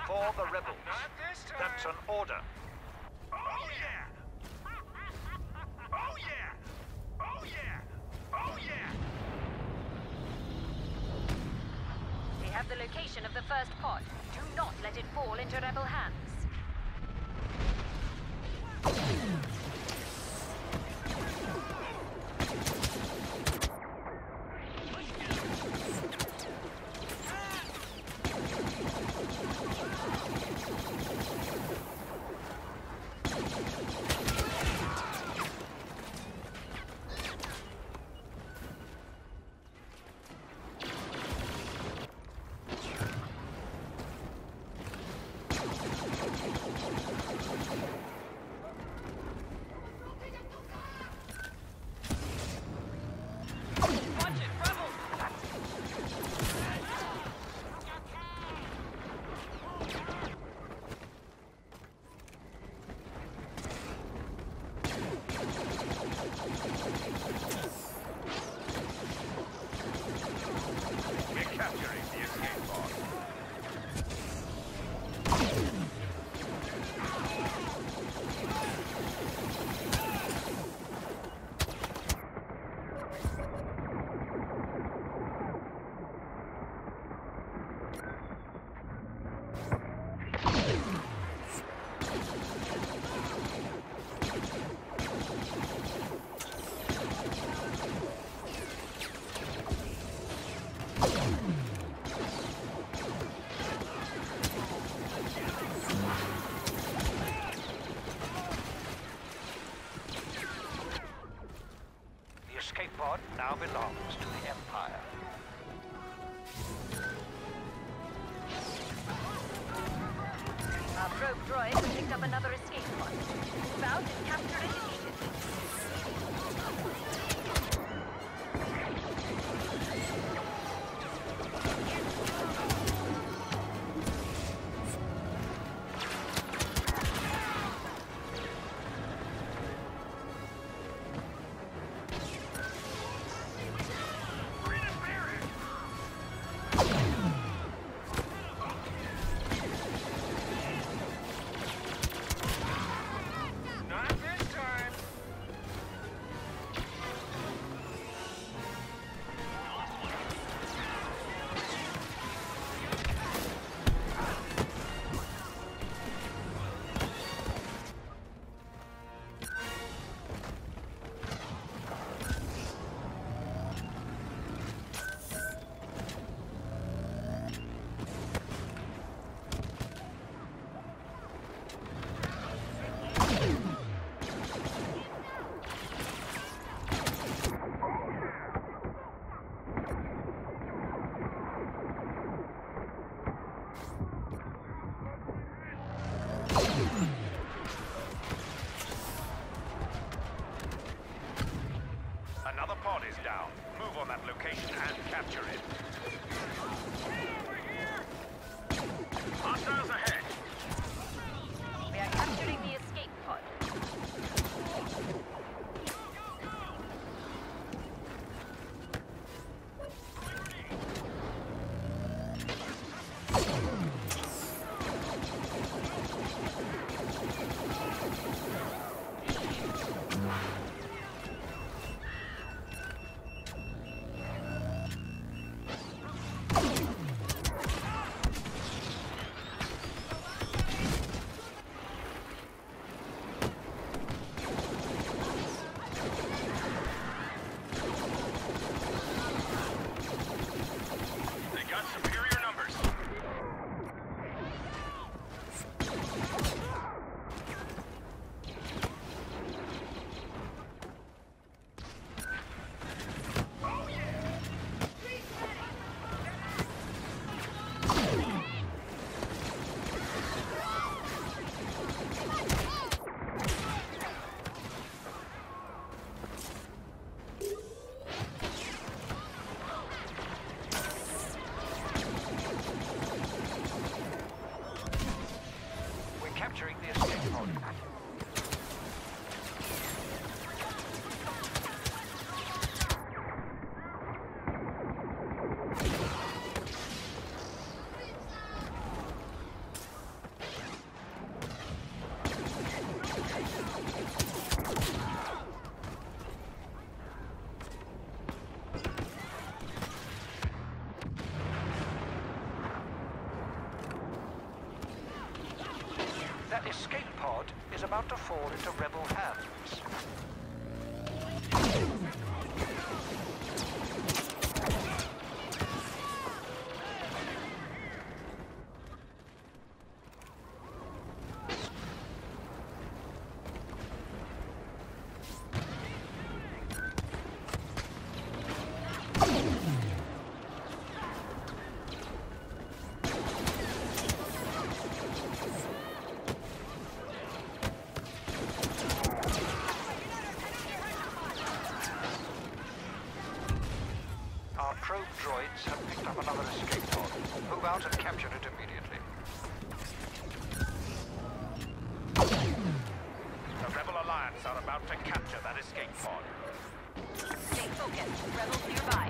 For the rebels. Not this time. That's an order. Oh yeah! Oh yeah! Oh yeah! Oh yeah! We have the location of the first pod. Do not let it fall into rebel hands. The escape pod now belongs to the Empire. Our probe droid has picked up another escape pod. Move out and capture it immediately. Not this time. Another pod is down. Move on that location and capture it. Over here! Hostiles ahead. We are capturing the escape pod. escape pod is about to fall into rebel hands. Probe droids have picked up another escape pod. Move out and capture it immediately. The Rebel Alliance are about to capture that escape pod. Stay focused. Rebels nearby.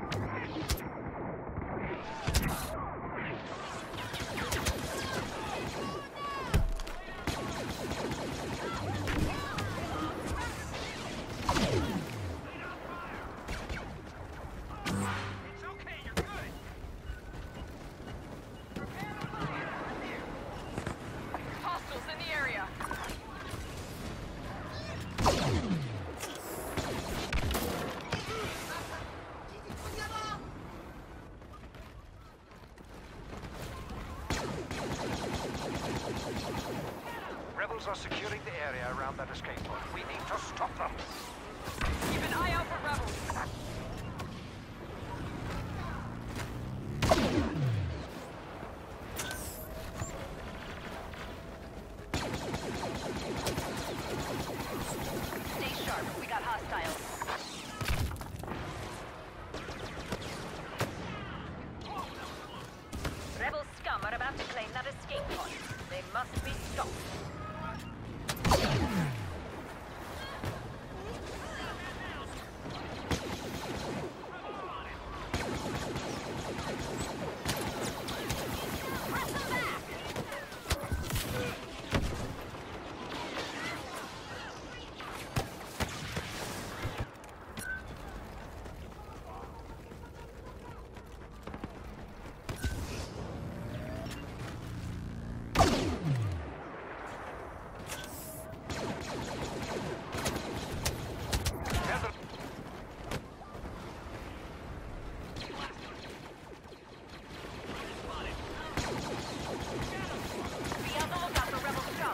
It's okay, you're good. Hostiles in the area. Rebels are securing the area around that escape pod. We need to stop them. Keep an eye out for rebels. Stay sharp. We got hostiles. Rebel scum are about to claim that escape pod. They must be stopped. Press them back! Be on the lookout for rebel scum.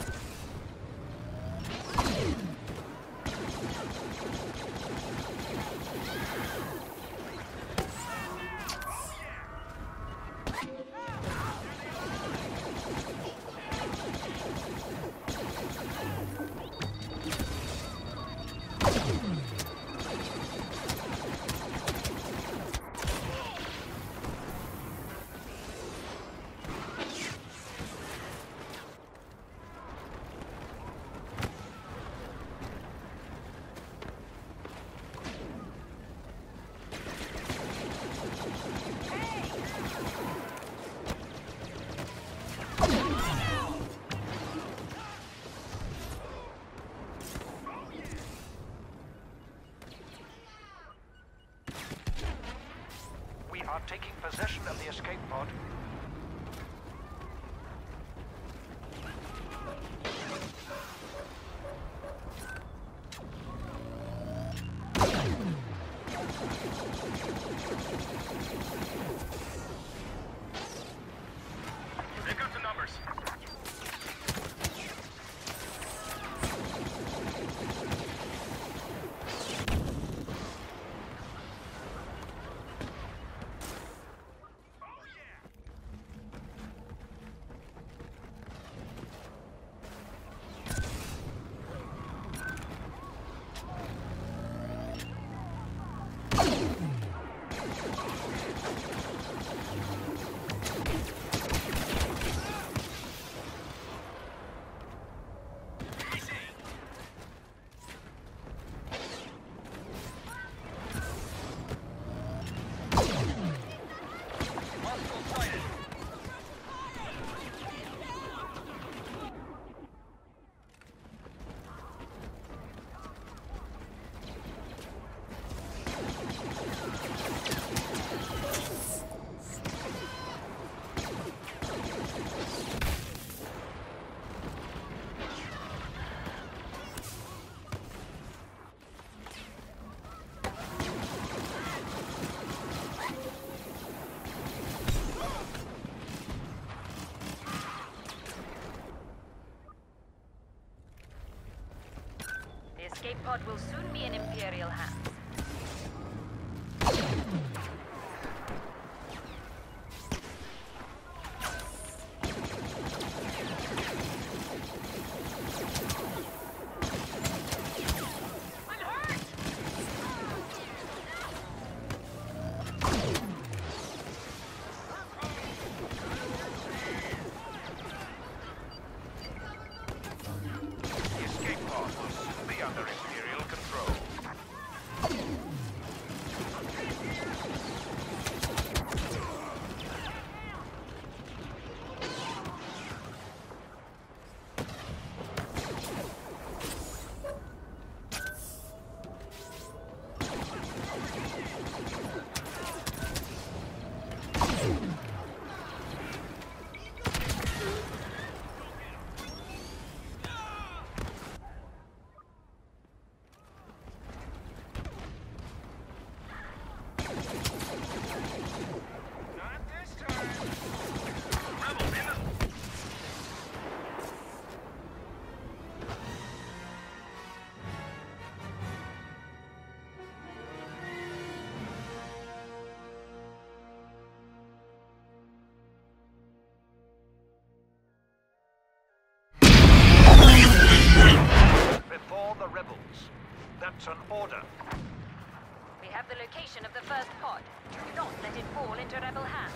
We are taking possession of the escape pod. They've got the numbers. Oh yeah! pod will soon be in Imperial hands. The escape pod will soon be under Imperial control. Not this time. Rebels in the... Before the rebels. That's an order. We have the location of the first pod. Do not let it fall into rebel hands.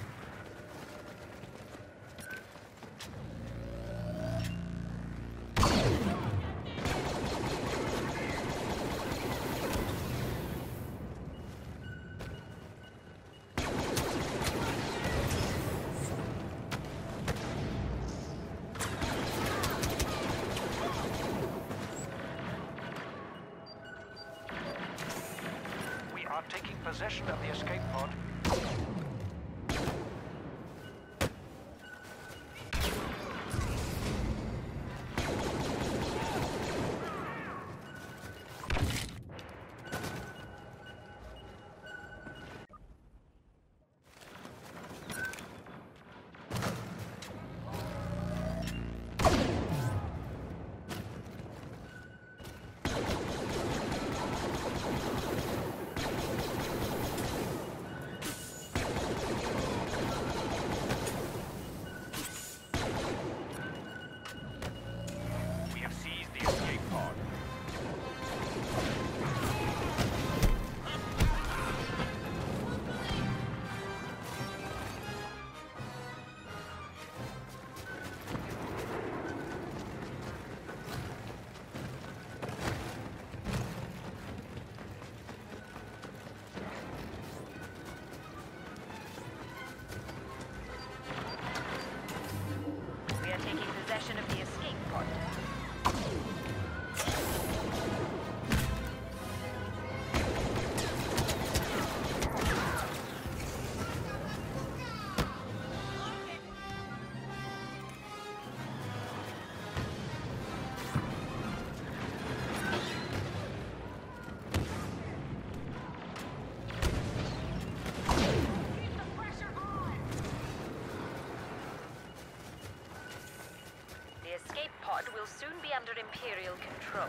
We are taking possession of the escape pod. We have seized the escape pod. We are taking possession of the escape pod. The escape pod will soon be under Imperial control.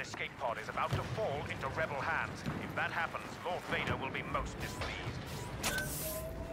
escape pod is about to fall into rebel hands. If that happens, Lord Vader will be most displeased.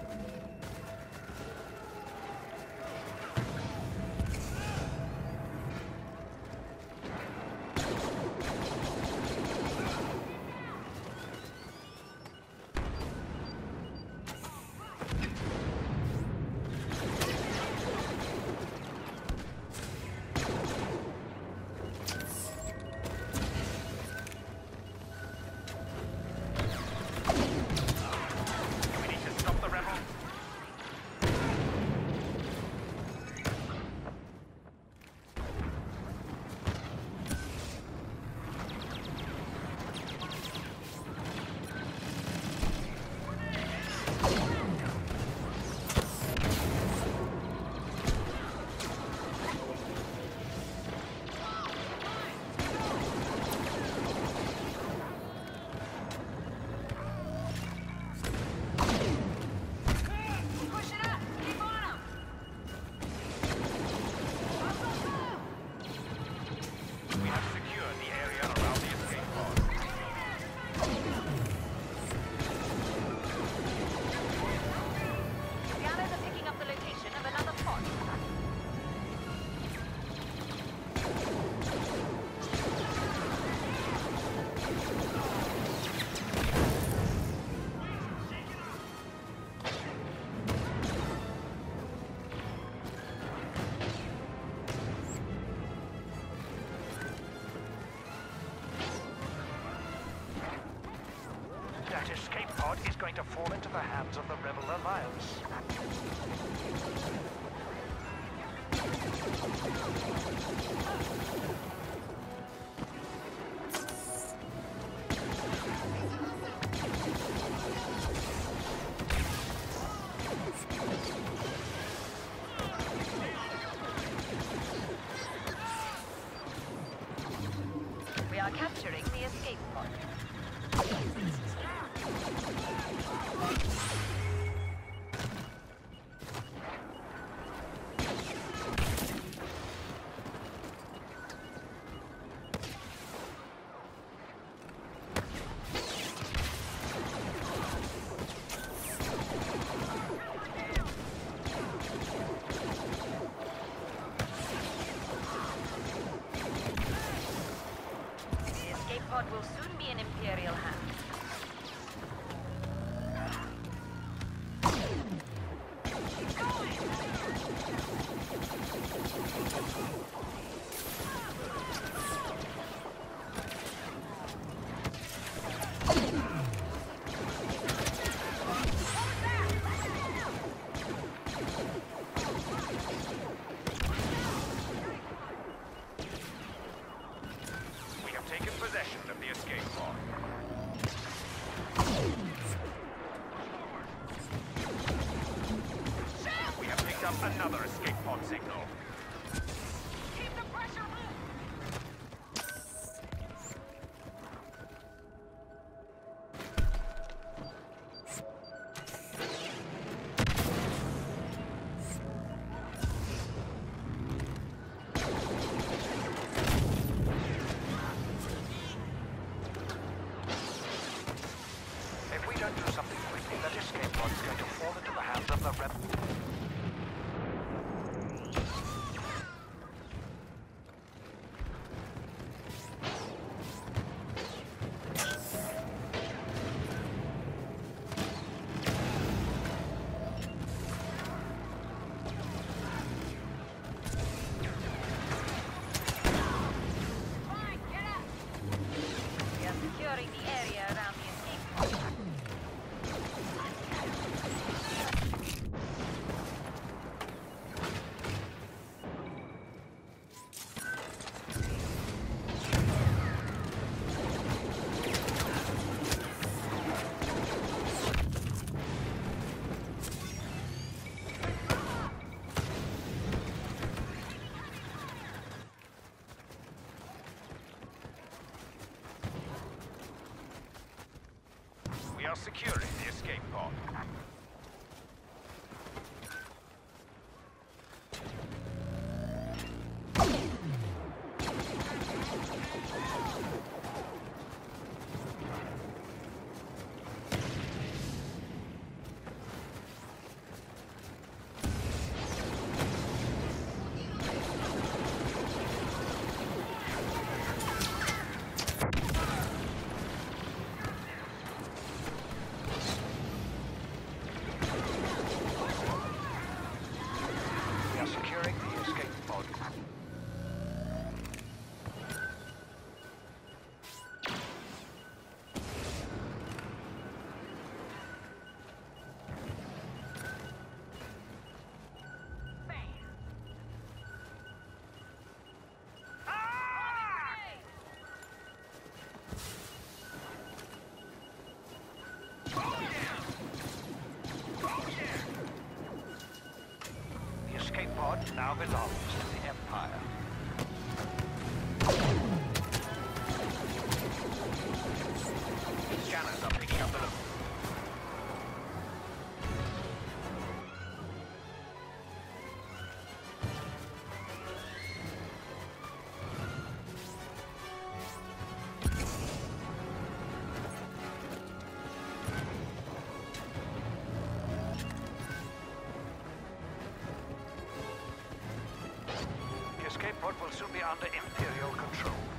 That escape pod is going to fall into the hands of the Rebel Alliance. We are capturing the escape pod. The escape pod will soon be in Imperial hands. We have taken possession of the escape pod. We have picked up another escape pod signal. Keep the pressure on! If we don't do something quickly, that escape pod is going to fall into the hands of the Rebel... We are securing the area around the escape pod. We are securing the escape pod. belongs to the Empire. Scanners are picking up the look. The escape pod will soon be under Imperial control.